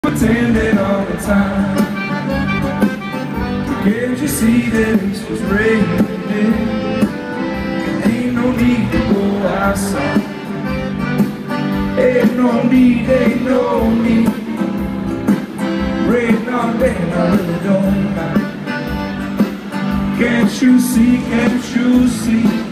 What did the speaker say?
pretending all the time. Can't you see that it's just raining? Ain't no need to go outside. Ain't no need, ain't no need. Rain on rain, I really don't mind. Can't you see, can't you see?